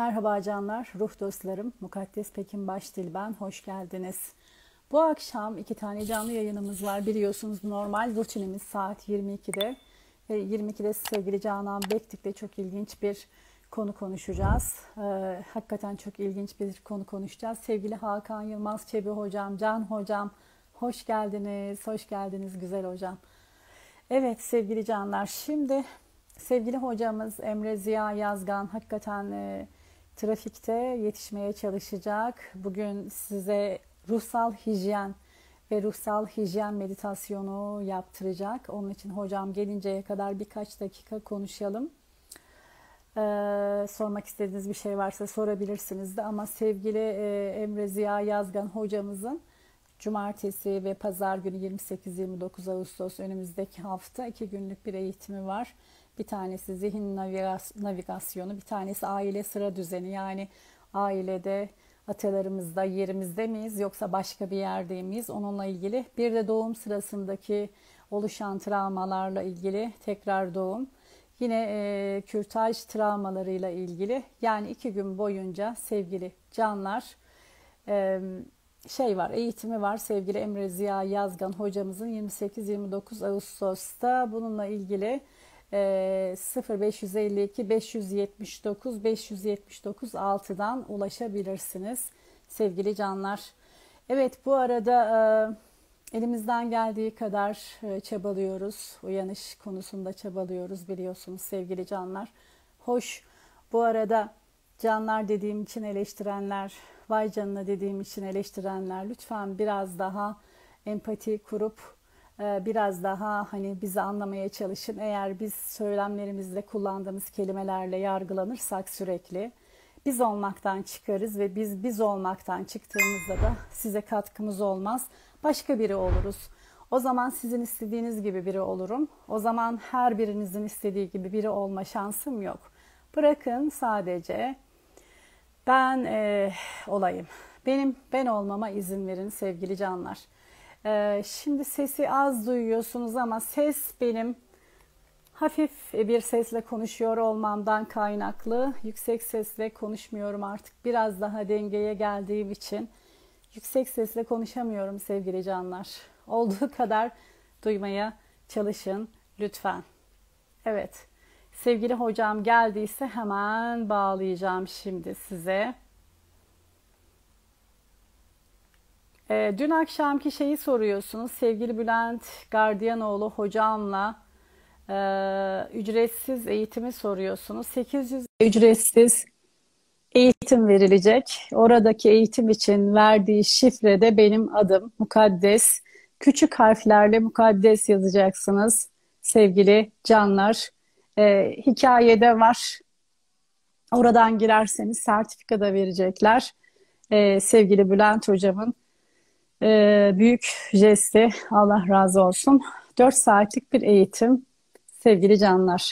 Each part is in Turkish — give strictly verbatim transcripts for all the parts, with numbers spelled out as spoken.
Merhaba canlar, ruh dostlarım. Mukaddes Pekin Başdil ben. Hoş geldiniz. Bu akşam iki tane canlı yayınımız var. Biliyorsunuz normal rutinimiz saat yirmi ikide. Ve yirmi ikide sevgili Canan Bektik'le çok ilginç bir konu konuşacağız. Ee, hakikaten çok ilginç bir konu konuşacağız. Sevgili Hakan Yılmaz Çebi hocam, Can hocam, hoş geldiniz. Hoş geldiniz güzel hocam. Evet sevgili canlar, şimdi sevgili hocamız Emre Ziya Yazgan hakikaten e, trafikte yetişmeye çalışacak. Bugün size ruhsal hijyen ve ruhsal hijyen meditasyonu yaptıracak. Onun için hocam gelinceye kadar birkaç dakika konuşalım. Ee, sormak istediğiniz bir şey varsa sorabilirsiniz de ama sevgili e, Emre Ziya Yazgan hocamızın Cumartesi ve Pazar günü yirmi sekiz yirmi dokuz Ağustos önümüzdeki hafta iki günlük bir eğitimi var. Bir tanesi zihin navigasyonu, bir tanesi aile sıra düzeni. Yani ailede, atalarımızda yerimizde miyiz yoksa başka bir yerde miyiz? Onunla ilgili. Bir de doğum sırasındaki oluşan travmalarla ilgili tekrar doğum. Yine e, kürtaj travmalarıyla ilgili. Yani iki gün boyunca sevgili canlar e, şey var, eğitimi var sevgili Emre Ziya Yazgan hocamızın yirmi sekiz yirmi dokuz Ağustos'ta bununla ilgili e, sıfır beş yüz elli iki beş yüz yetmiş dokuz beş yüz yetmiş dokuz altıdan ulaşabilirsiniz sevgili canlar. Evet bu arada e, elimizden geldiği kadar e, çabalıyoruz. Uyanış konusunda çabalıyoruz biliyorsunuz sevgili canlar. Hoş bu arada canlar dediğim için eleştirenler, vay canına dediğim için eleştirenler lütfen biraz daha empati kurup biraz daha hani bizi anlamaya çalışın. Eğer biz söylemlerimizle kullandığımız kelimelerle yargılanırsak sürekli biz olmaktan çıkarız ve biz biz olmaktan çıktığımızda da size katkımız olmaz. Başka biri oluruz. O zaman sizin istediğiniz gibi biri olurum. O zaman her birinizin istediği gibi biri olma şansım yok. Bırakın sadece ben e, olayım. Benim ben olmama izin verin sevgili canlar. E, şimdi sesi az duyuyorsunuz ama ses benim hafif bir sesle konuşuyor olmamdan kaynaklı. Yüksek sesle konuşmuyorum artık. Biraz daha dengeye geldiğim için yüksek sesle konuşamıyorum sevgili canlar. Olduğu kadar duymaya çalışın lütfen. Evet. Sevgili hocam geldiyse hemen bağlayacağım şimdi size. E, dün akşamki şeyi soruyorsunuz. Sevgili Bülent Gardiyanoğlu hocamla e, ücretsiz eğitimi soruyorsunuz. sekiz yüz ücretsiz eğitim verilecek. Oradaki eğitim için verdiği şifrede benim adım Mukaddes. Küçük harflerle Mukaddes yazacaksınız sevgili canlar. Ee, hikayede var. Oradan girerseniz sertifika da verecekler. Ee, sevgili Bülent hocamın e, büyük jesti. Allah razı olsun. dört saatlik bir eğitim sevgili canlar.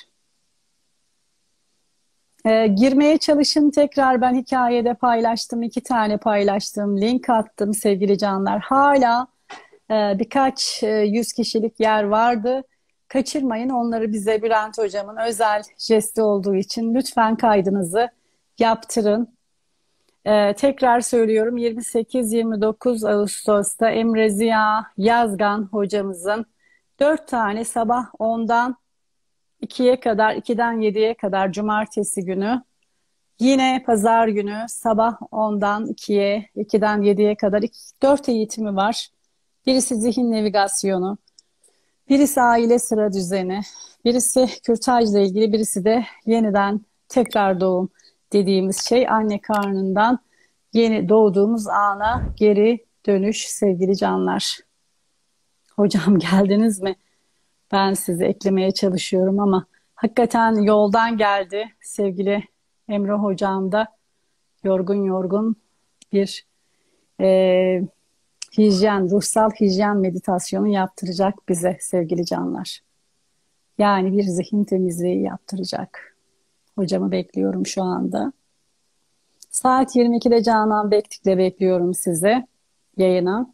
Ee, girmeye çalışın tekrar ben hikayede paylaştım. iki tane paylaştım. Link attım sevgili canlar. Hala e, birkaç e, yüz kişilik yer vardı. Kaçırmayın onları bize Bülent hocamın özel jesti olduğu için lütfen kaydınızı yaptırın. Ee, tekrar söylüyorum yirmi sekiz yirmi dokuz Ağustos'ta Emre Ziya Yazgan hocamızın dört tane sabah ondan ikiye kadar ikiden yediye kadar cumartesi günü yine pazar günü sabah ondan ikiye ikiden yediye kadar dört eğitimi var. Birisi zihin navigasyonu. Birisi aile sıra düzeni, birisi kürtajla ilgili, birisi de yeniden tekrar doğum dediğimiz şey anne karnından yeni doğduğumuz ana geri dönüş sevgili canlar. Hocam geldiniz mi? Ben sizi eklemeye çalışıyorum ama hakikaten yoldan geldi sevgili Emre hocam da yorgun yorgun bir e, hijyen, ruhsal hijyen meditasyonu yaptıracak bize sevgili canlar. Yani bir zihin temizliği yaptıracak. Hocamı bekliyorum şu anda. Saat yirmi ikide Canan Bektik'le bekliyorum sizi yayına.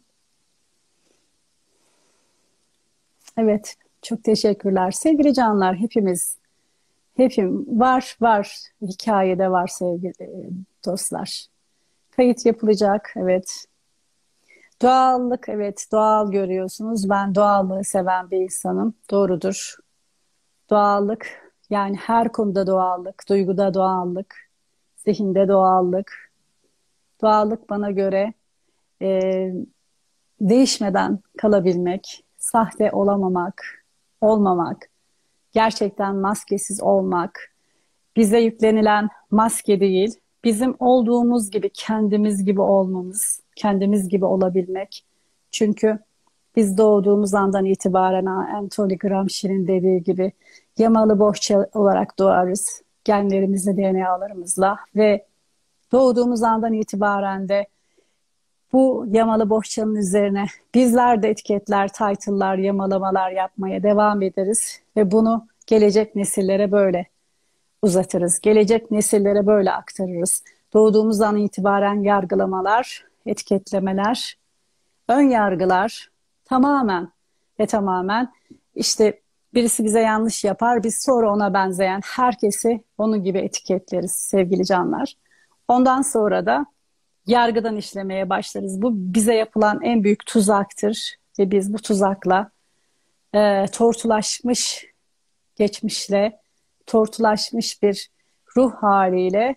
Evet, çok teşekkürler. Sevgili canlar hepimiz Hepim var var hikayede var sevgili e, dostlar. Kayıt yapılacak, evet. Doğallık, evet, doğal görüyorsunuz. Ben doğallığı seven bir insanım. Doğrudur. Doğallık, yani her konuda doğallık, duyguda doğallık, zihinde doğallık. Doğallık bana göre e, değişmeden kalabilmek, sahte olamamak, olmamak, gerçekten maskesiz olmak, bize yüklenilen maske değil, bizim olduğumuz gibi, kendimiz gibi olmamız, kendimiz gibi olabilmek. Çünkü biz doğduğumuz andan itibaren Anthony Gramsci'nin dediği gibi yamalı bohça olarak doğarız. Genlerimizle, D N A'larımızla ve doğduğumuz andan itibaren de bu yamalı bohçanın üzerine bizler de etiketler, title'lar, yamalamalar yapmaya devam ederiz ve bunu gelecek nesillere böyle uzatırız. Gelecek nesillere böyle aktarırız. Doğduğumuz an itibaren yargılamalar, etiketlemeler, ön yargılar tamamen ve tamamen işte birisi bize yanlış yapar, biz sonra ona benzeyen herkesi onun gibi etiketleriz sevgili canlar. Ondan sonra da yargıdan işlemeye başlarız. Bu bize yapılan en büyük tuzaktır ve biz bu tuzakla e, tortulaşmış geçmişle, tortulaşmış bir ruh haliyle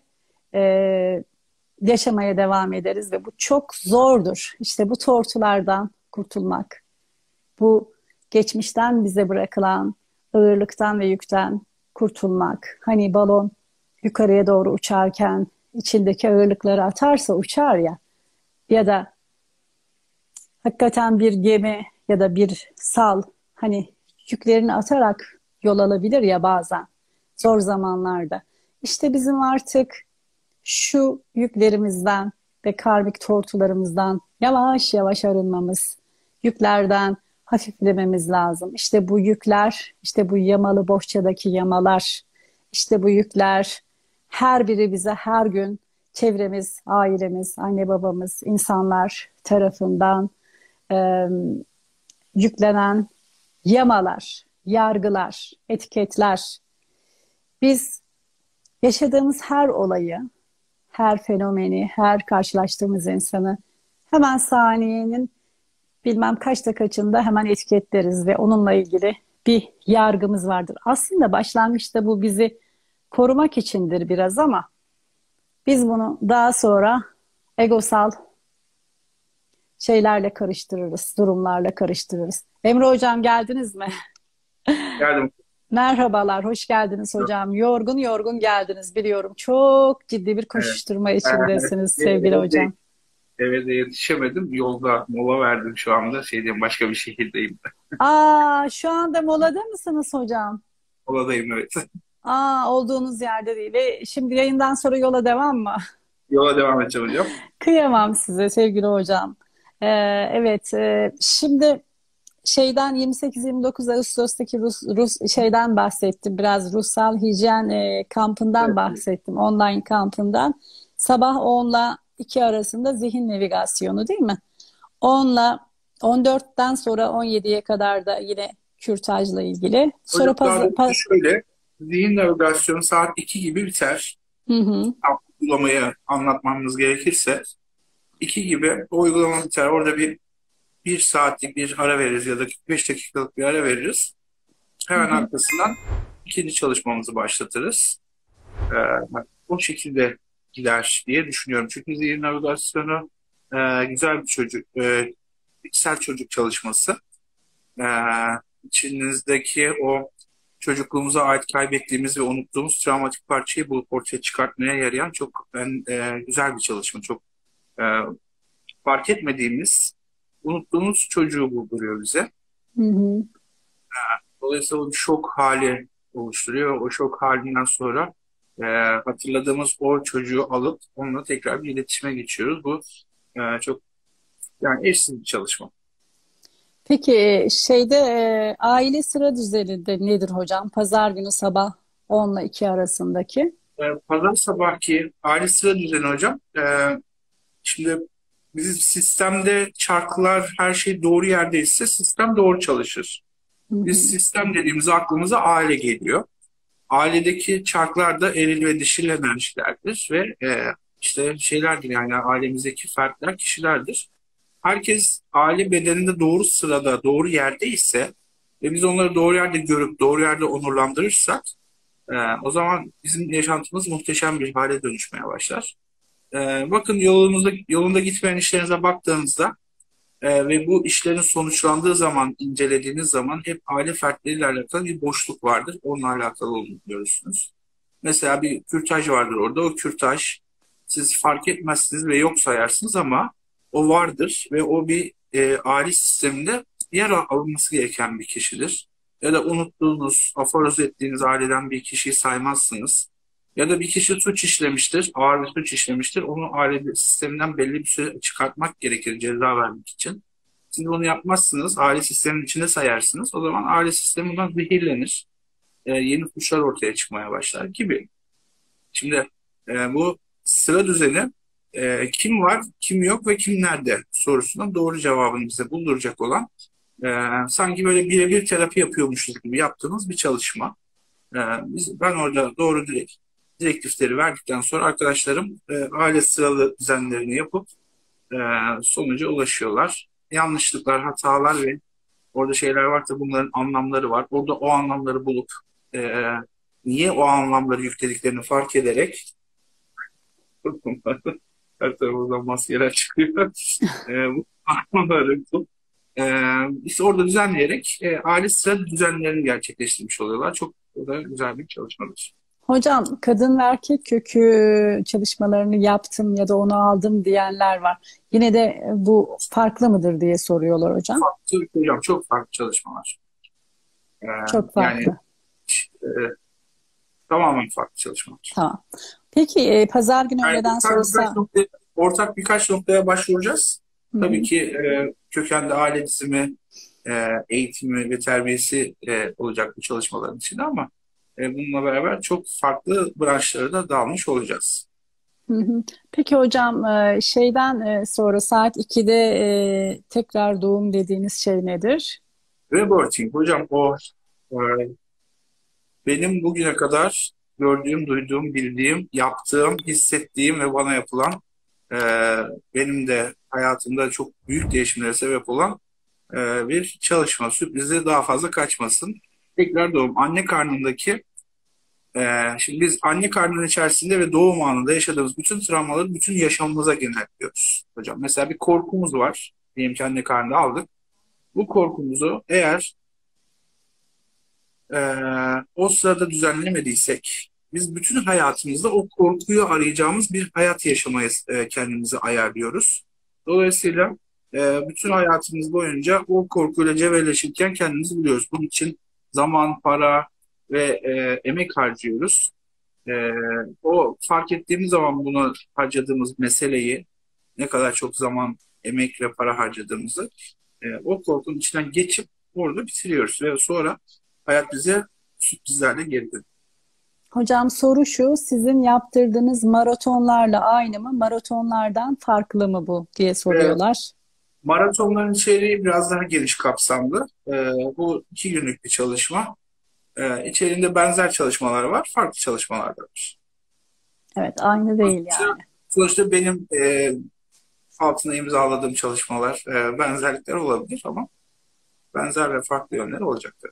e, yaşamaya devam ederiz ve bu çok zordur. İşte bu tortulardan kurtulmak, bu geçmişten bize bırakılan ağırlıktan ve yükten kurtulmak. Hani balon yukarıya doğru uçarken içindeki ağırlıkları atarsa uçar ya, ya da hakikaten bir gemi ya da bir sal hani yüklerini atarak yol alabilir ya bazen zor zamanlarda. İşte bizim artık şu yüklerimizden ve karmik tortularımızdan yavaş yavaş arınmamız, yüklerden hafiflememiz lazım. İşte bu yükler, işte bu yamalı bohçadaki yamalar, işte bu yükler her biri bize her gün çevremiz, ailemiz, anne babamız, insanlar tarafından e, yüklenen yamalar, yargılar, etiketler. Biz yaşadığımız her olayı, her fenomeni, her karşılaştığımız insanı hemen saniyenin bilmem kaçta kaçında hemen etiketleriz ve onunla ilgili bir yargımız vardır. Aslında başlangıçta bu bizi korumak içindir biraz ama biz bunu daha sonra egosal şeylerle karıştırırız, durumlarla karıştırırız. Emre Hocam geldiniz mi? Geldim. Merhabalar, hoş geldiniz hocam. Yorgun yorgun geldiniz biliyorum. Çok ciddi bir Evet. koşuşturma Ee, içindesiniz sevgili Evde, hocam. eve de yetişemedim. Yolda mola verdim şu anda. Şeydeyim, başka bir şehirdeyim. Aa, şu anda molada mısınız hocam? Moladayım, evet. Aa, olduğunuz yerde değil. Ve şimdi yayından sonra yola devam mı? Yola devam edeceğim hocam. Kıyamam size sevgili hocam. Ee, evet, e, şimdi şeyden yirmi sekiz yirmi dokuz Ağustos'taki Rus, Rus şeyden bahsettim. Biraz ruhsal hijyen e, kampından Evet. bahsettim. Online kampından. Sabah on ile iki arasında zihin navigasyonu değil mi? on ile on dörtten sonra on yediye kadar da yine kürtajla ilgili. Sonra Hocam daha pazar... doğrusu Pa şöyle. Zihin navigasyonu saat iki gibi biter. hı hı, Tam uygulamayı anlatmamız gerekirse. iki gibi o uygulama biter. Orada bir bir saatlik bir ara veririz ya da kırk beş dakikalık bir ara veririz. hı Hemen hı. arkasından ikinci çalışmamızı başlatırız. Ee, O şekilde gider diye düşünüyorum. Çünkü zihin navigasyonu e, güzel bir çocuk, e, içsel çocuk çalışması. E, içinizdeki o çocukluğumuza ait kaybettiğimiz ve unuttuğumuz travmatik parçayı bulup ortaya çıkartmaya yarayan çok en, e, güzel bir çalışma. Çok e, fark etmediğimiz, unuttuğumuz çocuğu bulduruyor bize. Hı hı. Dolayısıyla o bir şok hali oluşturuyor. O şok halinden sonra e, hatırladığımız o çocuğu alıp onunla tekrar bir iletişime geçiyoruz. Bu e, çok yani eşsiz bir çalışma. Peki şeyde e, aile sıra düzeninde nedir hocam? Pazar günü sabah on ile iki arasındaki. E, pazar sabahki aile sıra düzeni hocam. E, şimdi bizim sistemde çarklar her şey doğru yerdeyse sistem doğru çalışır. Hı Biz hı. sistem dediğimiz aklımıza aile geliyor. ailedeki çarklar da eril ve dişil enerjilerdir ve e, işte şeylerdir, yani ailemizdeki fertler kişilerdir. Herkes aile bedeninde doğru sırada, doğru yerde ise ve biz onları doğru yerde görüp doğru yerde onurlandırırsak e, o zaman bizim yaşantımız muhteşem bir hale dönüşmeye başlar. E, bakın yolunuzda, yolunda gitmeyen işlerinize baktığınızda e, ve bu işlerin sonuçlandığı zaman, incelediğiniz zaman hep aile fertleriyle alakalı bir boşluk vardır. Onunla alakalı olduğunu görürsünüz. Mesela bir kürtaj vardır orada. O kürtaj siz fark etmezsiniz ve yok sayarsınız ama o vardır ve o bir e, aile sisteminde yer alınması gereken bir kişidir. Ya da unuttuğunuz, aforoz ettiğiniz aileden bir kişiyi saymazsınız. Ya da bir kişi suç işlemiştir, ağır bir suç işlemiştir. Onu aile sisteminden belli bir süre çıkartmak gerekir ceza vermek için. Siz bunu yapmazsınız, aile sisteminin içinde sayarsınız. O zaman aile sistemi bundan zehirlenir. E, yeni suçlar ortaya çıkmaya başlar gibi. Şimdi e, bu sıra düzeni e, kim var, kim yok ve kim nerede sorusunun doğru cevabını bize bulduracak olan e, sanki böyle birebir terapi yapıyormuşuz gibi yaptığımız bir çalışma. E, biz, ben orada doğru direkt, direktifleri verdikten sonra arkadaşlarım e, aile sıralı düzenlerini yapıp e, sonuca ulaşıyorlar. Yanlışlıklar, hatalar ve orada şeyler varsa bunların anlamları var. Orada o anlamları bulup e, niye o anlamları yüklediklerini fark ederek her tarafından maskeler çıkıyor. E, bu anlamları bulup e, işte orada düzenleyerek e, aile sıra düzenlerini gerçekleştirmiş oluyorlar. Çok o da güzel bir çalışmadır. Hocam kadın ve erkek kökü çalışmalarını yaptım ya da onu aldım diyenler var. Yine de bu farklı mıdır diye soruyorlar hocam. Farklı, hocam çok farklı çalışmalar. E, Çok yani farklı. e, tamamen farklı çalışmalar. Tamam. Peki e, pazar günü Yani öğleden ortak birkaç sonrası. noktaya, ortak birkaç noktaya başvuracağız. Hı Tabii hı. ki e, kökenli aile dizimi, e, eğitimi ve terbiyesi e, olacak bu çalışmaların içinde ama e, bununla beraber çok farklı branşlara da dalmış olacağız. Hı hı. Peki hocam e, şeyden e, sonra saat ikide e, tekrar doğum dediğiniz şey nedir? Rebirthing hocam o e, benim bugüne kadar gördüğüm, duyduğum, bildiğim, yaptığım, hissettiğim ve bana yapılan e, benim de hayatımda çok büyük değişimlere sebep olan e, bir çalışma. Sürprizi daha fazla kaçmasın. Tekrar doğum. Anne karnındaki e, şimdi biz anne karnının içerisinde ve doğum anında yaşadığımız bütün travmaları bütün yaşamımıza genelliyoruz hocam. Mesela bir korkumuz var. Diyelim ki anne karnında aldık. Bu korkumuzu eğer e, o sırada düzenlemediysek biz bütün hayatımızda o korkuyu arayacağımız bir hayat yaşamaya e, kendimizi ayarlıyoruz. Dolayısıyla e, bütün hayatımız boyunca o korkuyla cebelleşirken kendimizi buluyoruz. Bunun için zaman, para ve e, emek harcıyoruz. E, o fark ettiğimiz zaman bunu harcadığımız meseleyi ne kadar çok zaman, emek ve para harcadığımızı e, o korkunun içinden geçip orada bitiriyoruz. Ve sonra hayat bize sürprizlerle geri dönüyor. Hocam soru şu, sizin yaptırdığınız maratonlarla aynı mı, maratonlardan farklı mı bu diye Ve soruyorlar. maratonların içeriği biraz daha geniş kapsamlı. E, bu iki günlük bir çalışma. E, içerisinde benzer çalışmalar var, farklı çalışmalar da var. Evet, aynı değil Sonuçta, yani. sonuçta benim e, altına imzaladığım çalışmalar e, benzerlikler olabilir ama benzer ve farklı yönleri olacaktır.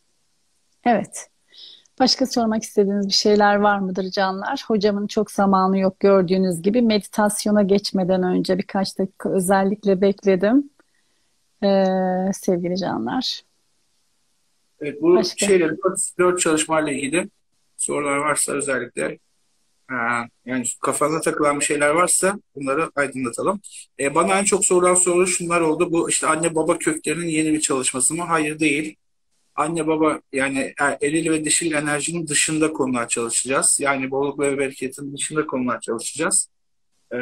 Evet. Başka sormak istediğiniz bir şeyler var mıdır canlar? Hocamın çok zamanı yok gördüğünüz gibi. Meditasyona geçmeden önce birkaç dakika özellikle bekledim. Ee, sevgili canlar. Evet, bu Başka? şeyleri dört, dört çalışmayla ilgili sorular varsa özellikle e, yani kafanıza takılan bir şeyler varsa bunları aydınlatalım. E, bana en çok sorulan soru şunlar oldu. Bu işte anne baba köklerinin yeni bir çalışması mı? Hayır değil. Anne baba yani e, eril ve dişil enerjinin dışında konular çalışacağız. Yani bolluk ve bereketin dışında konular çalışacağız. E,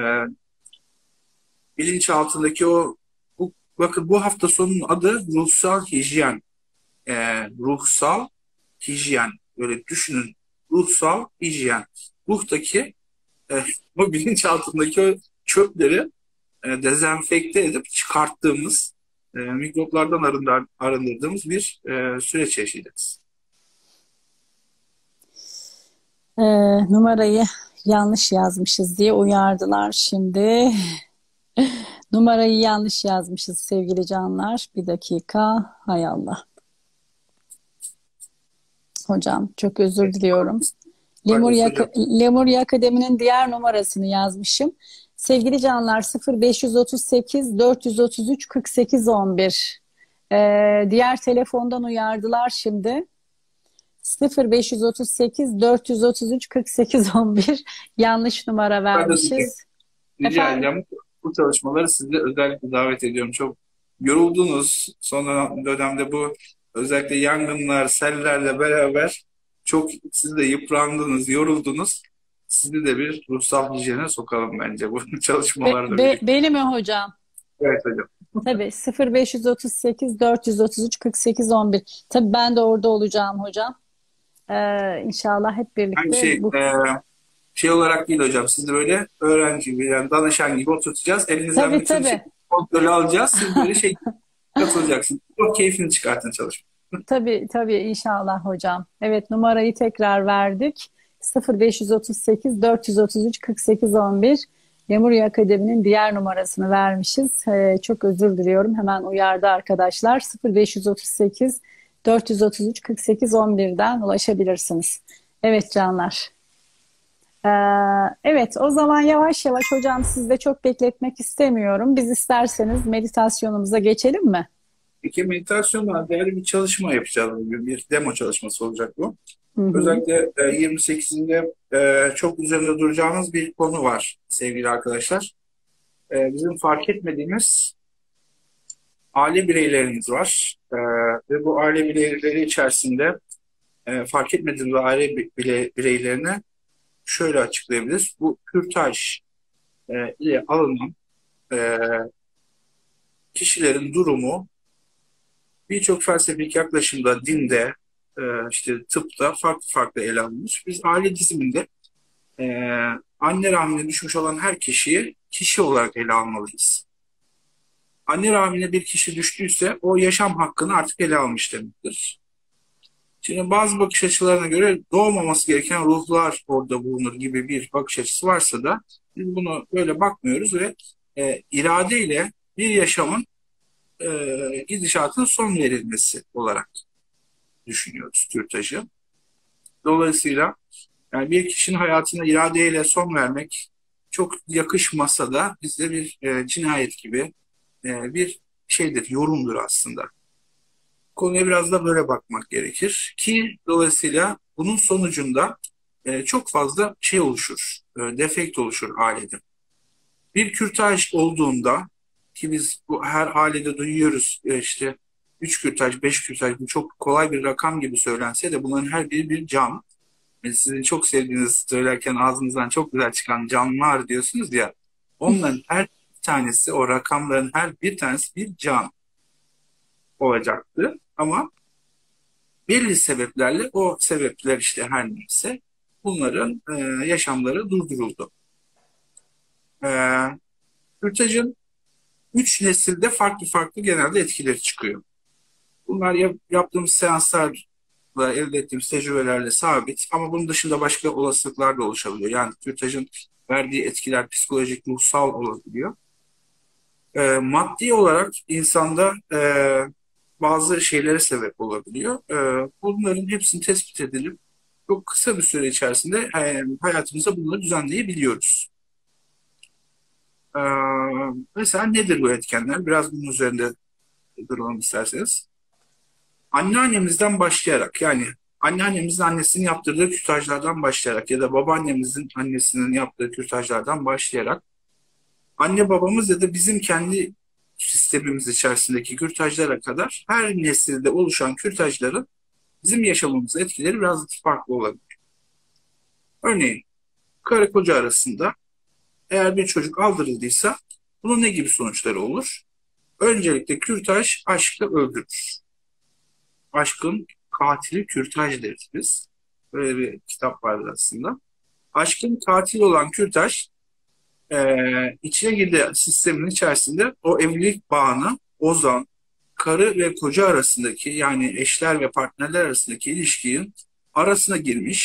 bilinç altındaki o bu, bakın bu hafta sonunun adı ruhsal hijyen. E, ruhsal hijyen. Böyle düşünün. Ruhsal hijyen. Ruhtaki e, o bilinç altındaki o çöpleri e, dezenfekte edip çıkarttığımız, e, mikroplardan arındır, arındırdığımız bir e, süreç yaşayacağız. Ee, numarayı yanlış yazmışız diye uyardılar şimdi. Numarayı yanlış yazmışız sevgili canlar. Bir dakika. Hay Allah. Hocam çok özür diliyorum. Lemurya, Pardon hocam. Lemurya Akademi'nin diğer numarasını yazmışım. Sevgili canlar sıfır beş otuz sekiz dört otuz üç kırk sekiz on bir. Ee, diğer telefondan uyardılar şimdi. sıfır beş otuz sekiz dört otuz üç kırk sekiz on bir yanlış numara Pardon hocam. vermişiz. Rica Efendim, edeceğim. Bu çalışmaları sizi özellikle davet ediyorum. Çok yoruldunuz. Son dönemde bu özellikle yangınlar, sellerle beraber çok siz de yıprandınız, yoruldunuz. Sizi de bir ruhsal hijyene sokalım bence bu be, çalışmalarla be- birlikte. beni mi hocam? Evet hocam. Tabii sıfır beş otuz sekiz dört otuz üç kırk sekiz on bir. Tabii ben de orada olacağım hocam. Ee, İnşallah hep Aynı birlikte şey, bu. e, şey olarak değil hocam. Sizi böyle öğrenci gibi, yani danışan gibi oturtacağız. Elinizden Tabii bütün şey, tabii. kontrolü alacağız. Siz böyle şey katılacaksınız. Çok keyfini çıkartın çalışma. Tabii tabii inşallah hocam. Evet numarayı tekrar verdik. sıfır beş otuz sekiz dört otuz üç kırk sekiz on bir. Lemurya Akademi'nin diğer numarasını vermişiz. Ee, çok özür diliyorum. Hemen uyardı arkadaşlar. sıfır beş otuz sekiz dört otuz üç kırk sekiz on birden ulaşabilirsiniz. Evet canlar. Ee, evet o zaman yavaş yavaş hocam sizi de çok bekletmek istemiyorum. Biz isterseniz meditasyonumuza geçelim mi? Peki meditasyonla değerli bir çalışma yapacağız bugün. Bir demo çalışması olacak bu. Hı hı. Özellikle e, yirmi sekizinde e, çok üzerinde duracağımız bir konu var sevgili arkadaşlar. E, bizim fark etmediğimiz aile bireylerimiz var. E, ve bu aile bireyleri içerisinde e, fark etmediğimiz aile bi- bile- bireylerine şöyle açıklayabiliriz. Bu kürtaj e, ile alınan e, kişilerin durumu birçok felsefik yaklaşımda, dinde, e, işte tıpta farklı farklı ele alınmış. Biz aile diziminde e, anne rahmine düşmüş olan her kişiyi kişi olarak ele almalıyız. Anne rahmine bir kişi düştüyse o yaşam hakkını artık ele almış demektir. Şimdi bazı bakış açılarına göre doğmaması gereken ruhlar orada bulunur gibi bir bakış açısı varsa da biz bunu böyle bakmıyoruz ve e, iradeyle bir yaşamın e, gidişatın son verilmesi olarak düşünüyoruz kürtajı. Dolayısıyla yani bir kişinin hayatına iradeyle son vermek çok yakışmasa da bizde bir e, cinayet gibi e, bir şeydir, yorumdur aslında. Konuya biraz da böyle bakmak gerekir ki dolayısıyla bunun sonucunda e, çok fazla şey oluşur, e, defekt oluşur ailede. Bir kürtaj olduğunda ki biz bu her ailede duyuyoruz e, işte üç kürtaj, beş kürtaj bu çok kolay bir rakam gibi söylense de bunların her biri bir can. E, Sizin çok sevdiğiniz söylerken ağzınızdan çok güzel çıkan canlar diyorsunuz ya. Onların her bir tanesi o rakamların her bir tanesi bir can olacaktı. Ama belli sebeplerle o sebepler işte her neyse bunların e, yaşamları durduruldu. E, Kürtajın üç nesilde farklı farklı genelde etkileri çıkıyor. Bunlar yap- yaptığımız seanslarla elde ettiğimiz tecrübelerle sabit ama bunun dışında başka olasılıklar da oluşabiliyor. Yani kürtajın verdiği etkiler psikolojik, ruhsal olabiliyor. E, maddi olarak insanda e, bazı şeylere sebep olabiliyor. E, bunların hepsini tespit edilip çok kısa bir süre içerisinde e, hayatımıza bunları düzenleyebiliyoruz. E, Mesela nedir bu etkenler? Biraz bunun üzerinde duralım isterseniz. Anneannemizden başlayarak yani anneannemizin annesinin yaptırdığı kürtajlardan başlayarak ya da babaannemizin annesinin yaptığı kürtajlardan başlayarak anne babamız ya da bizim kendi sistemimiz içerisindeki kürtajlara kadar her nesilde oluşan kürtajların bizim yaşamımıza etkileri biraz farklı olabilir. Örneğin karı koca arasında eğer bir çocuk aldırıldıysa bunun ne gibi sonuçları olur? Öncelikle kürtaj aşkı öldürür. Aşkın katili kürtaj deriz biz. Böyle bir kitap vardır aslında. Aşkın katili olan kürtaj e, içine girdiği sistemin içerisinde o evlilik bağını bozan karı ve koca arasındaki yani eşler ve partnerler arasındaki ilişkinin arasına girmiş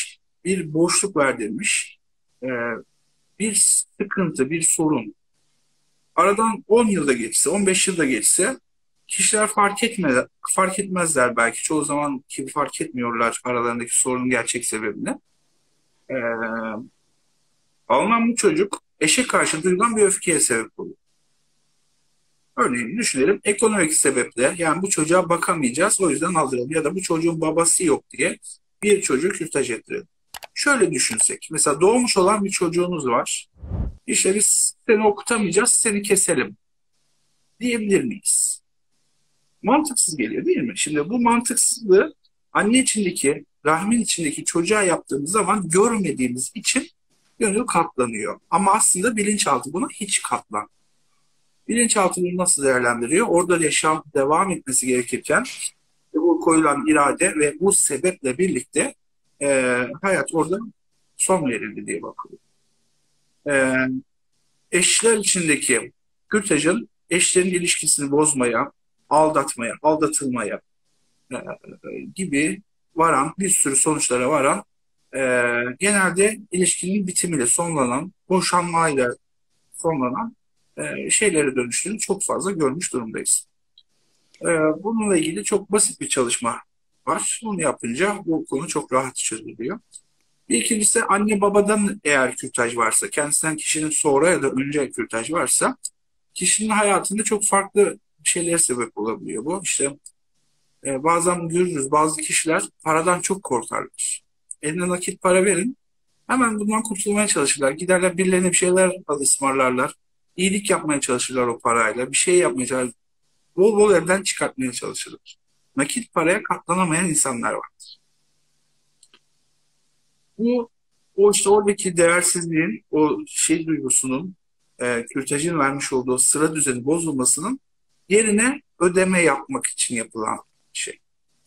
bir boşluk verdirmiş, e, bir sıkıntı, bir sorun. Aradan on yılda geçse, on beş yılda geçse kişiler fark etmez, fark etmezler belki. Çoğu zaman ki fark etmiyorlar aralarındaki sorunun gerçek sebebini. Ee, Alınan bu çocuk eşe karşı duyulan bir öfkeye sebep oluyor. Örneğin düşünelim ekonomik sebeple yani bu çocuğa bakamayacağız o yüzden aldıralım ya da bu çocuğun babası yok diye bir çocuğu kürtaj ettirelim. Şöyle düşünsek mesela doğmuş olan bir çocuğunuz var. İşte biz seni okutamayacağız seni keselim diyebilir miyiz? Mantıksız geliyor değil mi? Şimdi bu mantıksızlığı anne içindeki, rahmin içindeki çocuğa yaptığımız zaman görmediğimiz için gönül katlanıyor. Ama aslında bilinçaltı buna hiç katlan. Bilinçaltı bunu nasıl değerlendiriyor? Orada yaşam devam etmesi gerekirken bu koyulan irade ve bu sebeple birlikte e, hayat orada son verildi diye bakılıyor. E, Eşler içindeki kürtajın eşlerin ilişkisini bozmaya, aldatmaya, aldatılmaya e, gibi varan, bir sürü sonuçlara varan, e, genelde ilişkinin bitimiyle sonlanan, boşanmayla sonlanan e, şeylere dönüştüğünü çok fazla görmüş durumdayız. E, bununla ilgili çok basit bir çalışma var. Bunu yapınca bu konu çok rahat çözülüyor. Bir ikincisi anne babadan eğer kürtaj varsa, kendisinden kişinin sonra ya da önce kürtaj varsa, kişinin hayatında çok farklı şeylere sebep olabiliyor bu. İşte e, bazen görürüz bazı kişiler paradan çok korkarlar. Eline nakit para verin, hemen bundan kurtulmaya çalışırlar. Giderler birilerine bir şeyler ısmarlarlar. İyilik yapmaya çalışırlar o parayla. Bir şey yapmaya çalışırlar. Bol bol evden çıkartmaya çalışırlar. Nakit paraya katlanamayan insanlar var. Bu o işte oradaki değersizliğin, o şey duygusunun, e, kürtajın vermiş olduğu sıra düzeni bozulmasının yerine ödeme yapmak için yapılan şey.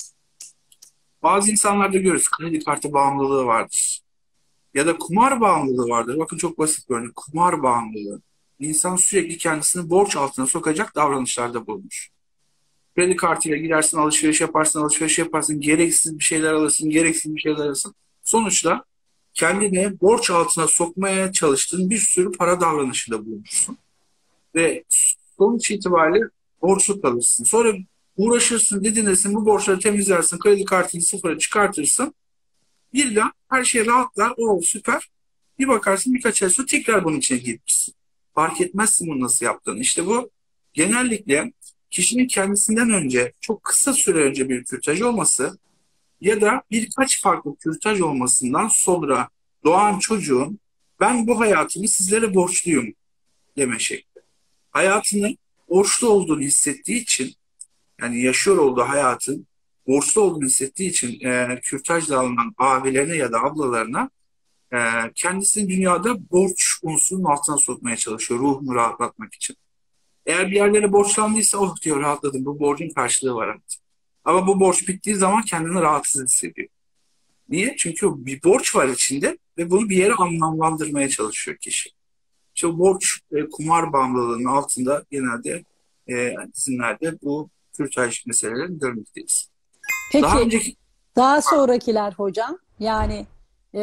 Bazı insanlarda görürüz kredi kartı bağımlılığı vardır. Ya da kumar bağımlılığı vardır. Bakın çok basit bir örnek. Kumar bağımlılığı. İnsan sürekli kendisini borç altına sokacak davranışlarda bulunur. Kredi kartıyla gidersin, alışveriş yaparsın, alışveriş yaparsın, gereksiz bir şeyler alırsın, gereksiz bir şeyler alırsın. Sonuçta kendini borç altına sokmaya çalıştığın bir sürü para davranışında bulunursun. Ve sonuç itibariyle borçlu kalırsın. Sonra uğraşırsın, didinirsin, bu borçları temizlersin, kredi kartını sıfıra çıkartırsın. Birden her şey rahatlar, o süper. Bir bakarsın birkaç ay sonra tekrar bunun içine girmişsin. Fark etmezsin bunu nasıl yaptığını. İşte bu genellikle kişinin kendisinden önce, çok kısa süre önce bir kürtaj olması ya da birkaç farklı kürtaj olmasından sonra doğan çocuğun ben bu hayatımı sizlere borçluyum deme şekli. Hayatını borçlu olduğunu hissettiği için yani yaşıyor olduğu hayatın borçlu olduğunu hissettiği için e, kürtajla alınan abilerine ya da ablalarına e, kendisini dünyada borç unsurunun altına sokmaya çalışıyor ruhunu rahatlatmak için. Eğer bir yerlere borçlandıysa oh diyor rahatladım bu borcun karşılığı var artık. Ama bu borç bittiği zaman kendini rahatsız hissediyor. Niye? Çünkü bir borç var içinde ve bunu bir yere anlamlandırmaya çalışıyor kişi. İşte o borç e, kumar bağımlılığının altında genelde e, dizinlerde bu kürtaj meselelerini görmekteyiz. Daha Peki önceki daha sonrakiler hocam yani e,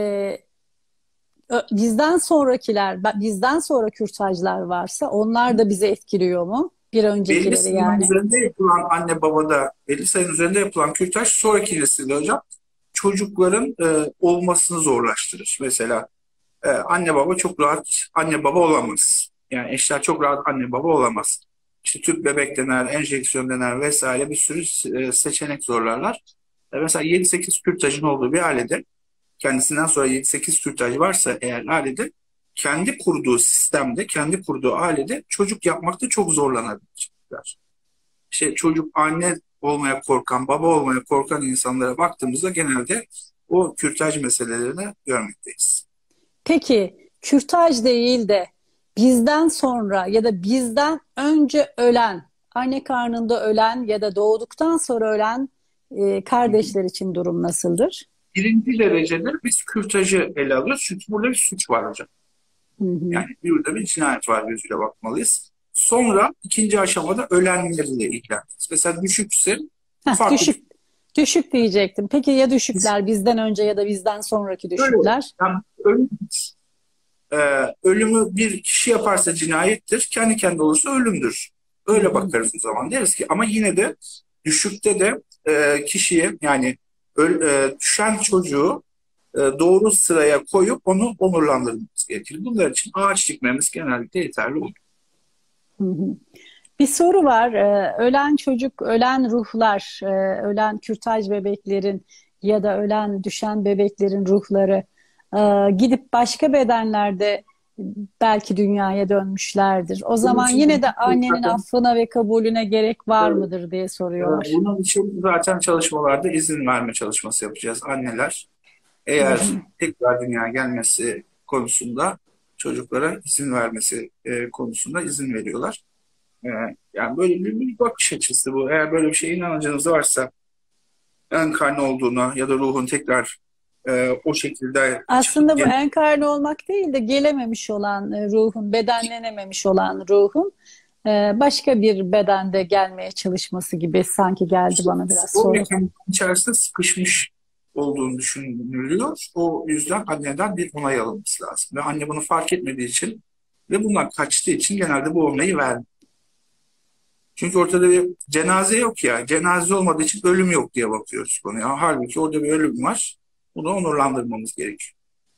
ö- bizden sonrakiler bizden sonra kürtajlar varsa onlar da bizi etkiliyor mu? Bir belli öncekileri sayının yani. üzerinde yapılan anne babada belli sayının üzerinde yapılan kürtaj sonraki nesilde hocam çocukların e, olmasını zorlaştırır. Mesela e, anne baba çok rahat anne baba olamaz. Yani eşler çok rahat anne baba olamaz. İşte tüp bebek dener, enjeksiyon dener vesaire bir sürü e, seçenek zorlarlar. E, mesela yedi sekiz kürtajın olduğu bir ailede kendisinden sonra yedi sekiz kürtaj varsa eğer ailede kendi kurduğu sistemde, kendi kurduğu ailede çocuk yapmakta çok zorlanabilirler. İşte çocuk anne olmaya korkan, baba olmaya korkan insanlara baktığımızda genelde o kürtaj meselelerini görmekteyiz. Peki kürtaj değil de bizden sonra ya da bizden önce ölen, anne karnında ölen ya da doğduktan sonra ölen e, kardeşler için durum nasıldır? Birinci derecede biz kürtajı ele alıyoruz. Çünkü burada bir suç var hocam. Hı hı. Yani burada bir cinayet var gözüyle bakmalıyız. Sonra ikinci aşamada ölenlerle ilgileniyoruz. Mesela düşükse Heh, farklı. düşük Düşük diyecektim. Peki ya düşükler bizden önce ya da bizden sonraki Böyle, düşükler? yani ölüm, e, ölümü bir kişi yaparsa cinayettir, kendi kendine olursa ölümdür. Hı Öyle hı. bakarız o zaman. Deriz ki ama yine de düşükte de e, kişiye yani öl- e, düşen çocuğu e, doğru sıraya koyup onu onurlandırmamız gerekir. Bunlar için ağaç dikmemiz genellikle yeterli olur. Hı hı. Bir soru var. Ee, ölen çocuk, ölen ruhlar, e, ölen kürtaj bebeklerin ya da ölen düşen bebeklerin ruhları e, gidip başka bedenlerde belki dünyaya dönmüşlerdir. O Bunun zaman için yine de annenin zaten affına ve kabulüne gerek e, var mıdır diye e, soruyorlar. bunun için zaten çalışmalarda izin verme çalışması yapacağız. Anneler Hı eğer hı. tekrar dünyaya gelmesi konusunda çocuklara izin vermesi e, konusunda izin veriyorlar. E, Yani böyle bir, bir bakış açısı bu. Eğer böyle bir şeye inancınız varsa enkarne olduğuna ya da ruhun tekrar e, o şekilde çıkıp Aslında bu gel enkarne olmak değil de gelememiş olan e, ruhun, bedenlenememiş olan ruhun e, başka bir bedende gelmeye çalışması gibi sanki geldi işte bana biraz o soru. mekanizmanın içerisinde sıkışmış olduğunu düşünülüyor. O yüzden anneden bir onay alınması lazım. Ve anne bunu fark etmediği için ve bundan kaçtığı için genelde bu onayı vermiyor. Çünkü ortada bir cenaze yok ya. Cenaze olmadığı için ölüm yok diye bakıyoruz konuya. Halbuki orada bir ölüm var. Bunu onurlandırmamız gerekiyor.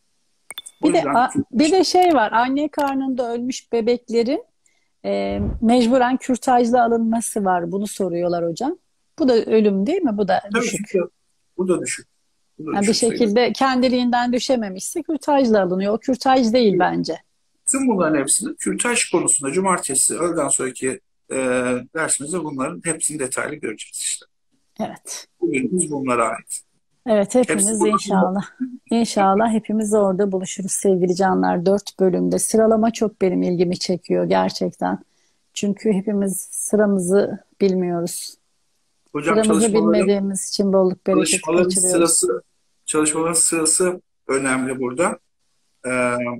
O Bir de yüzden a- bir de şey var. Anne karnında ölmüş bebeklerin e, mecburen kürtajla alınması var. Bunu soruyorlar hocam. Bu da ölüm değil mi? Bu da tabii ki düşük. de bu da düşük. Bu da Yani bir düşük sayılır. şekilde kendiliğinden düşememişse kürtajla alınıyor. O kürtaj değil bence. Tüm bunların hepsini kürtaj konusunda cumartesi öğleden sonraki e, dersimizde bunların hepsini detaylı göreceğiz işte. Evet. Bugün biz bunlara ait. Evet, Hepsi hepimiz burada. inşallah. İnşallah hepimiz orada buluşuruz sevgili canlar. Dört bölümde. Sıralama çok benim ilgimi çekiyor gerçekten. Çünkü hepimiz sıramızı bilmiyoruz. Hocam Sıramızı çalışmaların bilmediğimiz için bolluk bereket çalışmaların kaçırıyoruz. sırası çalışmaların sırası önemli burada. E,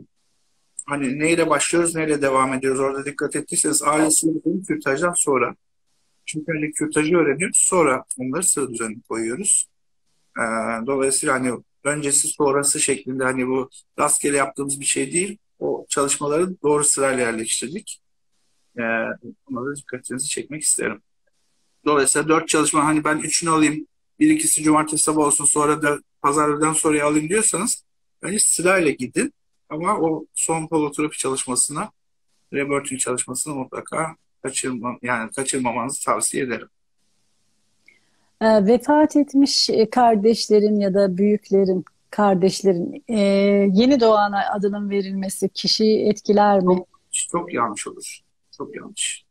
Hani neyle başlıyoruz, neyle devam ediyoruz? Orada dikkat ettiyseniz ailesinin kürtajdan sonra. Çünkü önce kürtajı öğreniyoruz, sonra onları sıra düzenine koyuyoruz. Ee, Dolayısıyla hani öncesi sonrası şeklinde hani bu rastgele yaptığımız bir şey değil. O çalışmaları doğru sırayla yerleştirdik. Ee, Buna da dikkatinizi çekmek isterim. Dolayısıyla dört çalışma hani ben üçünü alayım, bir ikisi cumartesi sabah olsun sonra da pazardan sonraya alayım diyorsanız bence sırayla gidin. Ama o son holoterapi çalışmasına Rebirthing çalışmasını mutlaka kaçırma, yani kaçırmamanızı tavsiye ederim. Ee, vefat etmiş e, kardeşlerin ya da büyüklerin, kardeşlerin e, yeni doğana adının verilmesi kişiyi etkiler mi? Çok, çok yanlış olur. Çok yanlış.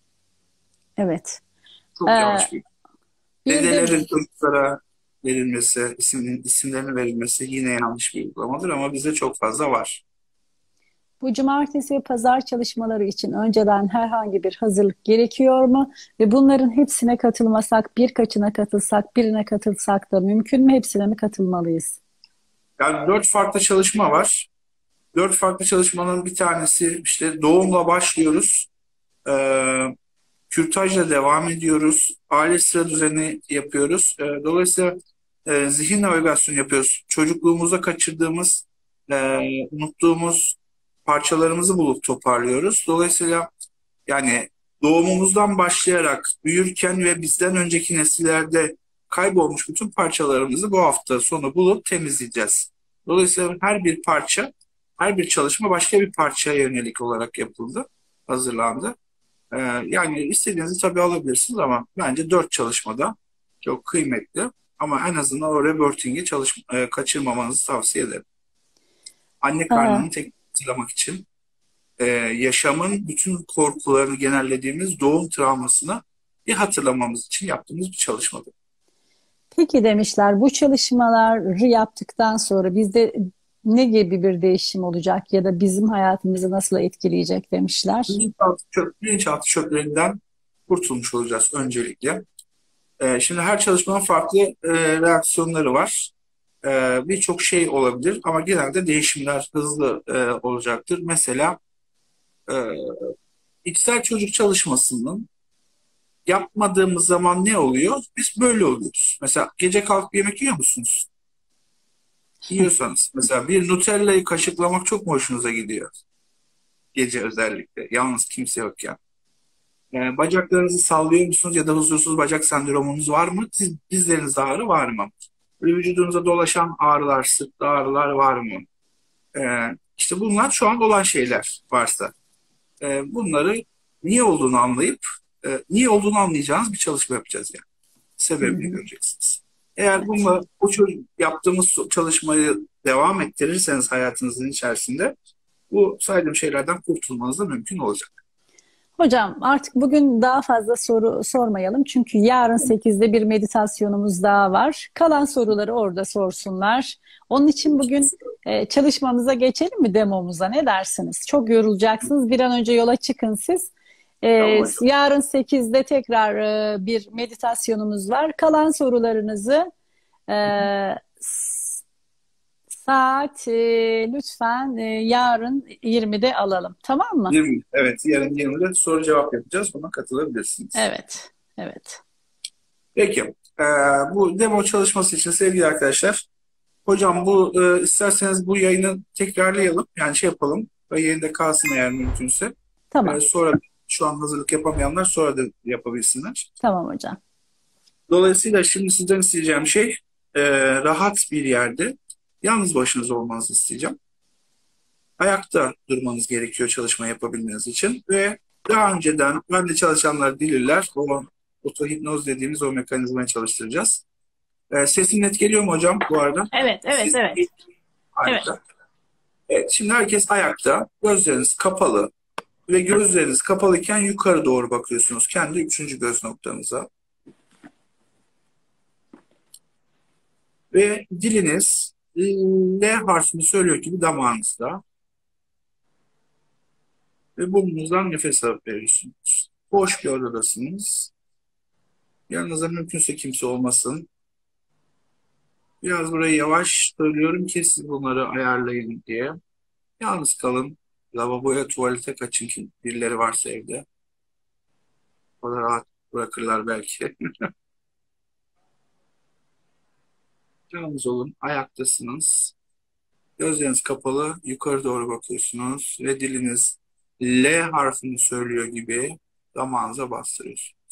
Evet. Çok Ee, yanlış bir. bir de Dedelerin çocuklara verilmesi, isim, isimlerin verilmesi yine yanlış bir uygulamadır ama bizde çok fazla var. bu cumartesi ve pazar çalışmaları için önceden herhangi bir hazırlık gerekiyor mu? Ve bunların hepsine katılmasak, birkaçına katılsak, birine katılsak da mümkün mü? Hepsine mi katılmalıyız? Yani dört farklı çalışma var. Dört farklı çalışmanın bir tanesi işte doğumla başlıyoruz. Ee, Kürtajla devam ediyoruz. Aile sıra düzeni yapıyoruz. Ee, dolayısıyla e, zihin navigasyonu yapıyoruz. Çocukluğumuzda kaçırdığımız, e, unuttuğumuz parçalarımızı bulup toparlıyoruz. Dolayısıyla yani doğumumuzdan başlayarak büyürken ve bizden önceki nesillerde kaybolmuş bütün parçalarımızı bu hafta sonu bulup temizleyeceğiz. Dolayısıyla her bir parça, her bir çalışma başka bir parçaya yönelik olarak yapıldı, hazırlandı. Ee, Yani istediğinizi tabii alabilirsiniz ama bence dört çalışmada çok kıymetli. Ama en azından o rebirthing'i çalış e, kaçırmamanızı tavsiye ederim. Anne Aa, karnını tek hatırlamak için e, yaşamın bütün korkularını genellediğimiz doğum travmasını bir hatırlamamız için yaptığımız bir çalışmadır. peki demişler bu çalışmaları yaptıktan sonra bizde ne gibi bir değişim olacak ya da bizim hayatımızı nasıl etkileyecek demişler. Bilinçaltı, çöp, bilinçaltı çöplerinden kurtulmuş olacağız öncelikle. E, şimdi her çalışmanın farklı e, reaksiyonları var. E, birçok şey olabilir ama genelde değişimler hızlı e, olacaktır. Mesela e, içsel çocuk çalışmasının yapmadığımız zaman ne oluyor? Biz böyle oluyoruz. Mesela gece kalkıp yemek yiyor musunuz? Yiyorsanız. Mesela bir Nutella'yı kaşıklamak çok mu hoşunuza gidiyor? Gece özellikle. Yalnız kimse yokken. Yani bacaklarınızı sallıyor musunuz ya da huzursuz bacak sendromunuz var mı? Diz, dizlerinizde ağrı var mı? Böyle vücudunuza dolaşan ağrılar, sırtlı ağrılar var mı? Ee, işte bunlar şu an olan şeyler varsa. Ee, bunları niye olduğunu anlayıp, e, niye olduğunu anlayacağınız bir çalışma yapacağız yani. Hı Sebebini hı. göreceksiniz. Eğer Evet. bununla bu ço- yaptığımız çalışmayı devam ettirirseniz hayatınızın içerisinde bu saydığım şeylerden kurtulmanız da mümkün olacak. Hocam artık bugün daha fazla soru sormayalım. Çünkü yarın sekizde bir meditasyonumuz daha var. Kalan soruları orada sorsunlar. Onun için bugün e, çalışmamıza geçelim mi, demomuza? Ne dersiniz? Çok yorulacaksınız. Bir an önce yola çıkın siz. E, Tamam hocam. Yarın sekizde tekrar e, bir meditasyonumuz var. Kalan sorularınızı e, s- saat e, lütfen e, yarın yirmide alalım. Tamam mı? yirmi, evet, yarın yirmide soru cevap yapacağız. Buna katılabilirsiniz. Evet. Evet. Peki, e, bu demo çalışması için sevgili arkadaşlar, hocam bu e, isterseniz bu yayını tekrarlayalım. Yani şey yapalım ve yayında kalsın eğer mümkünse. E, Tamam. sonra şu an hazırlık yapamayanlar sonra da yapabilsinler. Tamam hocam. Dolayısıyla şimdi sizden isteyeceğim şey e, rahat bir yerde yalnız başınıza olmanızı isteyeceğim. Ayakta durmanız gerekiyor çalışma yapabilmeniz için ve daha önceden ben de çalışanlar bilirler. O otohipnoz dediğimiz o mekanizmayı çalıştıracağız. E, sesim net geliyor mu hocam bu arada? Evet, evet, Sesim evet. Evet. harika. Evet, şimdi herkes ayakta, gözleriniz kapalı ve gözleriniz kapalıyken yukarı doğru bakıyorsunuz kendi üçüncü göz noktanıza. Ve diliniz L harfini söylüyor gibi damağınızda ve burnunuzdan nefes alıp veriyorsunuz. Boş bir odadasınız. Yanınızda mümkünse kimse olmasın. Biraz burayı yavaş söylüyorum ki siz bunları ayarlayın diye. Yalnız kalın. Lavaboya, tuvalete kaçın ki birileri varsa evde. O da rahat bırakırlar belki. Yalnız olun. Ayaktasınız. Gözleriniz kapalı. Yukarı doğru bakıyorsunuz. Ve diliniz L harfini söylüyor gibi damağınıza bastırıyorsunuz.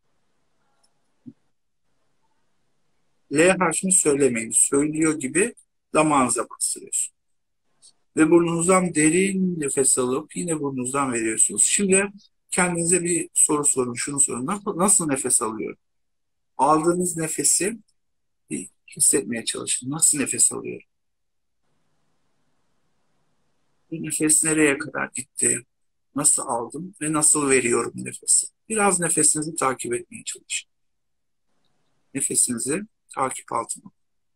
L harfini söylemeyin. Söylüyor gibi damağınıza bastırıyorsunuz. Ve burnunuzdan derin nefes alıp yine burnunuzdan veriyorsunuz. Şimdi kendinize bir soru sorun. Şunu sorun. Nasıl, nasıl nefes alıyorum? Aldığınız nefesi bir hissetmeye çalışın. Nasıl nefes alıyorum? Bu nefes nereye kadar gitti? Nasıl aldım ve nasıl veriyorum nefesi? Biraz nefesinizi takip etmeye çalışın. Nefesinizi takip altına.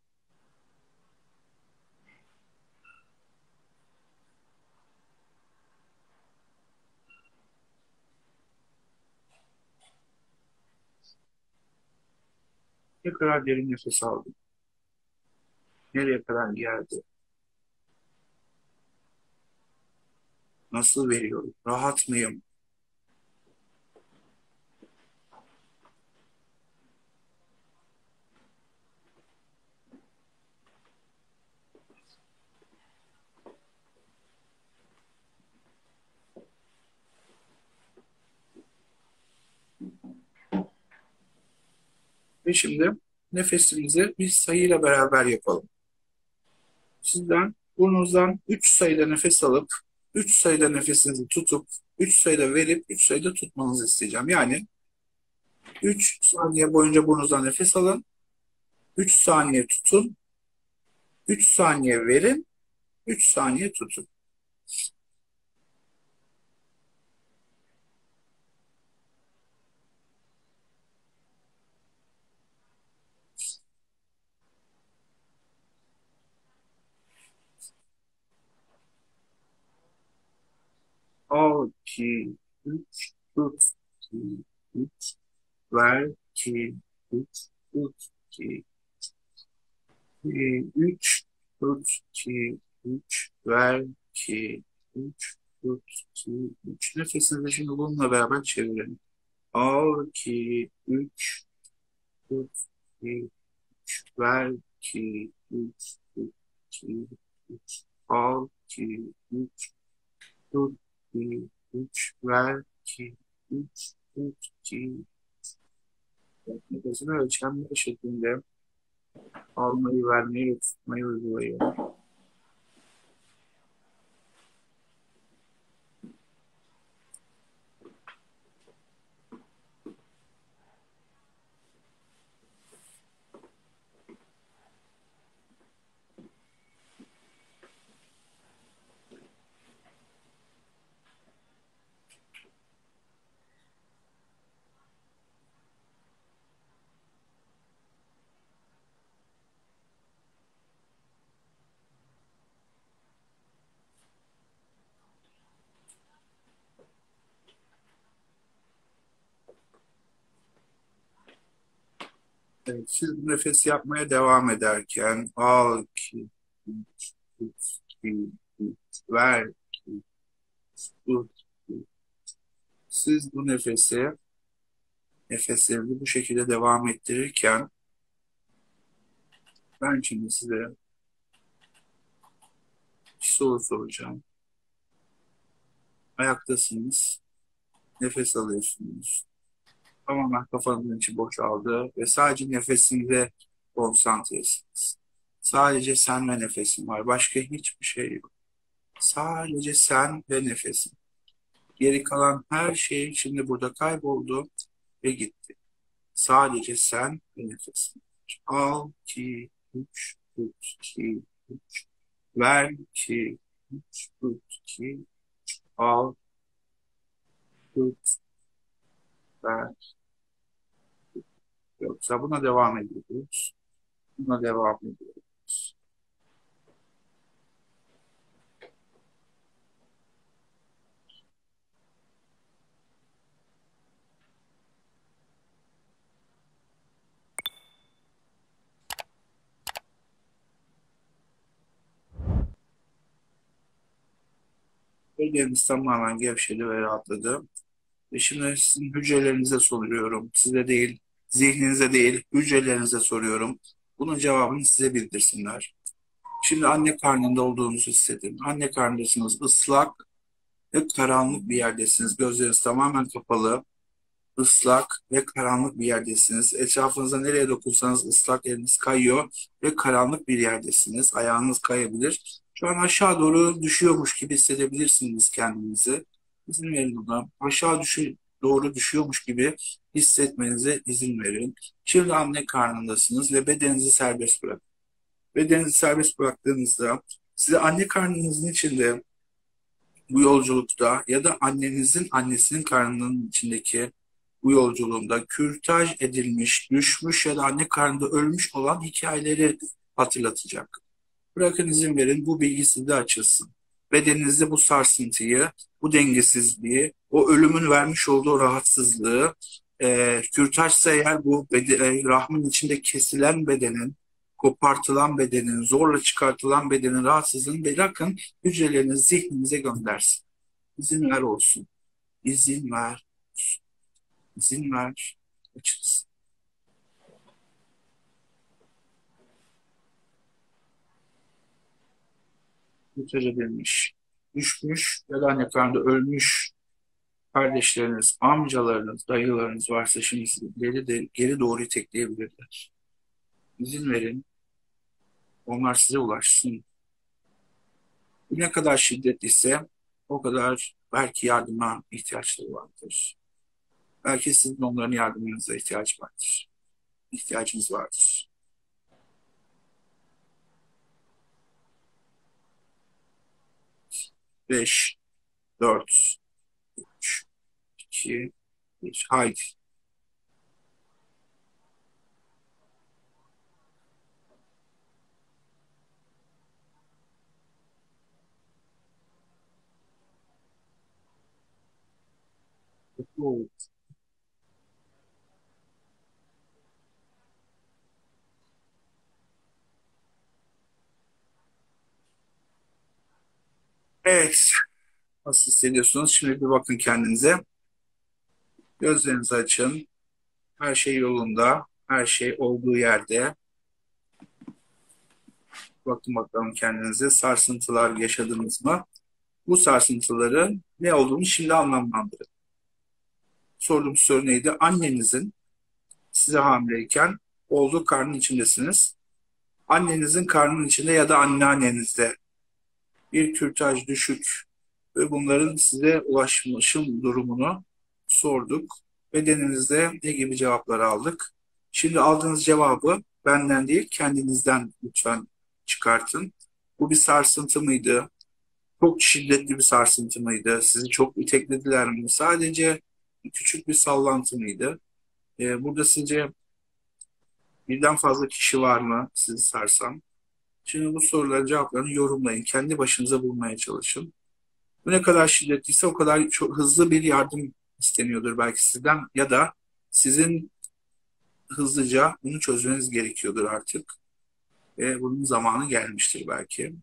Ne kadar derin nefes aldım? Nereye kadar geldi? Nasıl veriyorum? Rahat mıyım? Ve şimdi nefesimizi bir sayıyla beraber yapalım. Sizden burnunuzdan üç sayıda nefes alıp üç sayıda nefesinizi tutup üç sayıda verip üç sayıda tutmanızı isteyeceğim. Yani üç saniye boyunca burnunuzdan nefes alın, üç saniye tutun, üç saniye verin, üç saniye tutun. Al, iki, üç, tut, iki, üç, ver, iki, üç, tut, iki, üç, tut, iki, üç, ver, iki, üç, tut, iki, üç. Nefesinizi şimdi bununla beraber çevirelim. Al iki, üç, tut iki, üç, ver iki, üç, tut iki, üç, al iki, üç, tut iki, üç, ver iki, üç, tut iki. Nefesini ölçenler şeklinde almayı, vermeyi ve tutmayı uygulayın. Evet, siz bu nefes yapmaya devam ederken al iki, üç, tut iki, üç, ver iki, tut iki. Siz bu nefesi, nefeslerini bu şekilde devam ettirirken ben şimdi size bir soru soracağım. Ayaktasınız, nefes alıyorsunuz. Tamamen kafanızın içi boşaldı ve sadece nefesinize konsantresiniz. Sadece sen ve nefesin var. Başka hiçbir şey yok. Sadece sen ve nefesin. Geri kalan her şey şimdi burada kayboldu ve gitti. Sadece sen ve nefesin. Al iki, üç, tut iki, üç. Ver iki, üç, tut iki, al, tut, ver. Yoksa buna devam ediyoruz. Buna devam ediyoruz. Bedeniniz tamamen gevşedi ve rahatladı. Ve şimdi sizin hücrelerinize soruyorum. Size değil, zihninize değil, hücrelerinize soruyorum. Bunun cevabını size bildirsinler. Şimdi anne karnında olduğunuzu hissedin. Anne karnındasınız, ıslak ve karanlık bir yerdesiniz. Gözleriniz tamamen kapalı, ıslak ve karanlık bir yerdesiniz. Etrafınıza nereye dokunsanız ıslak, eliniz kayıyor ve karanlık bir yerdesiniz. Ayağınız kayabilir. Şu an aşağı doğru düşüyormuş gibi hissedebilirsiniz kendinizi. İzin verin buna. Aşağı düşü doğru düşüyormuş gibi hissetmenize izin verin. Şimdi anne karnındasınız ve bedeninizi serbest bırakın. Bedeninizi serbest bıraktığınızda size anne karnınızın içinde bu yolculukta ya da annenizin annesinin karnının içindeki bu yolculuğunda kürtaj edilmiş, düşmüş ya da anne karnında ölmüş olan hikayeleri hatırlatacak. Bırakın izin verin bu bilgi sizde açılsın. Bedeninizde bu sarsıntıyı, bu dengesizliği, o ölümün vermiş olduğu rahatsızlığı, e, kürtajsa eğer bu bede, e, rahmin içinde kesilen bedenin, kopartılan bedenin, zorla çıkartılan bedenin rahatsızlığını bırakın hücreleriniz zihninize göndersin. İzin ver olsun. İzin ver. İzin ver. Açılsın. Kürtaj edilmiş, düşmüş ya da anne karnında ölmüş kardeşleriniz, amcalarınız, dayılarınız varsa şimdi sizi geri, de, geri doğru itekleyebilirler. İzin verin, onlar size ulaşsın. Bu ne kadar şiddetliyse o kadar belki yardıma ihtiyaçları vardır. Belki sizin onların yardımınıza ihtiyaç vardır. İhtiyacınız vardır. Beş, dört, üç, iki, bir. Haydi. Evet. Nasıl hissediyorsunuz? Şimdi bir bakın kendinize. Gözlerinizi açın. Her şey yolunda. Her şey olduğu yerde. Bakın bakalım kendinize. Sarsıntılar yaşadınız mı? Bu sarsıntıların ne olduğunu şimdi anlamlandırın. Sorduğum soru neydi? Annenizin size hamileyken olduğu karnın içindesiniz. Annenizin karnının içinde ya da anneannenizde bir kürtaj düşük ve bunların size ulaşmışım durumunu sorduk. Bedeninizde ne gibi cevaplar aldık? Şimdi aldığınız cevabı benden değil kendinizden lütfen çıkartın. Bu bir sarsıntı mıydı? Çok şiddetli bir sarsıntı mıydı? Sizi çok iteklediler mi? Sadece küçük bir sallantı mıydı? Ee, burada sizce birden fazla kişi var mı sizi sarsan? Şimdi bu soruların cevaplarını yorumlayın. Kendi başınıza bulmaya çalışın. Bu ne kadar şiddetliyse o kadar çok hızlı bir yardım isteniyordur belki sizden ya da sizin hızlıca bunu çözmeniz gerekiyordur artık. Ve bunun zamanı gelmiştir belki.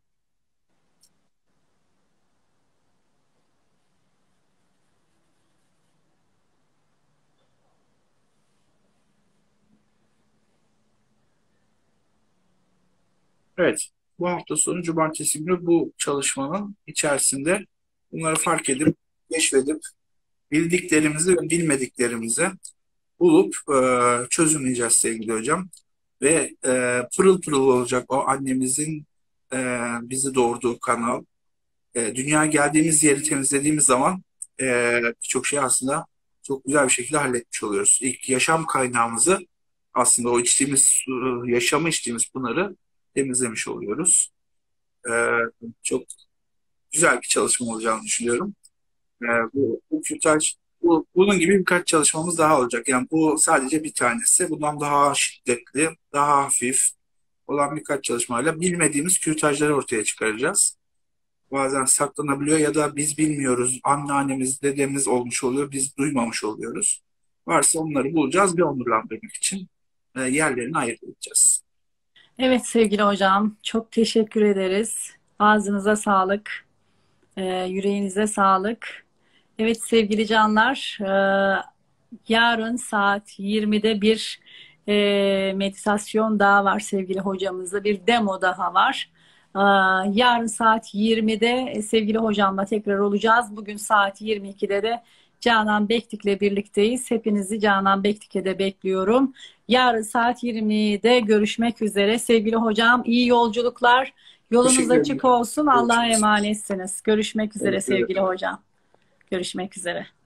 Evet, bu hafta sonu cumartesi günü bu çalışmanın içerisinde bunları fark edip, keşfedip, bildiklerimizi ve bilmediklerimizi bulup e, çözümleyeceğiz sevgili hocam. Ve e, pırıl pırıl olacak o annemizin e, bizi doğurduğu kanal. E, dünyaya geldiğimiz yeri temizlediğimiz zaman e, birçok şey aslında çok güzel bir şekilde halletmiş oluyoruz. İlk yaşam kaynağımızı aslında o içtiğimiz, su- yaşamı içtiğimiz pınarı temizlemiş oluyoruz. E, Çok güzel bir çalışma olacağını düşünüyorum. E, bu, bu kürtaj, bu, bunun gibi birkaç çalışmamız daha olacak. Yani bu sadece bir tanesi. Bundan daha şiddetli, daha hafif olan birkaç çalışmayla bilmediğimiz kürtajları ortaya çıkaracağız. Bazen saklanabiliyor ya da biz bilmiyoruz. Anneannemiz, dedemiz olmuş oluyor. Biz duymamış oluyoruz. Varsa onları bulacağız ve onurlandırmak için e, yerlerini ayırt edeceğiz. Evet sevgili hocam, çok teşekkür ederiz. Ağzınıza sağlık, e, yüreğinize sağlık. Evet sevgili canlar, e, yarın saat yirmide bir e, meditasyon daha var sevgili hocamızla. Bir demo daha var. E, yarın saat yirmide e, sevgili hocamla tekrar olacağız. Bugün saat yirmi ikide de Canan Bektik'le birlikteyiz. Hepinizi Canan Bektik'e de bekliyorum. Yarın saat yirmide görüşmek üzere. Sevgili hocam iyi yolculuklar. Yolunuz Teşekkür ederim. açık olsun. Allah'a Görüşürüz. emanetsiniz. Görüşmek üzere Teşekkür ederim. sevgili hocam. Görüşmek üzere.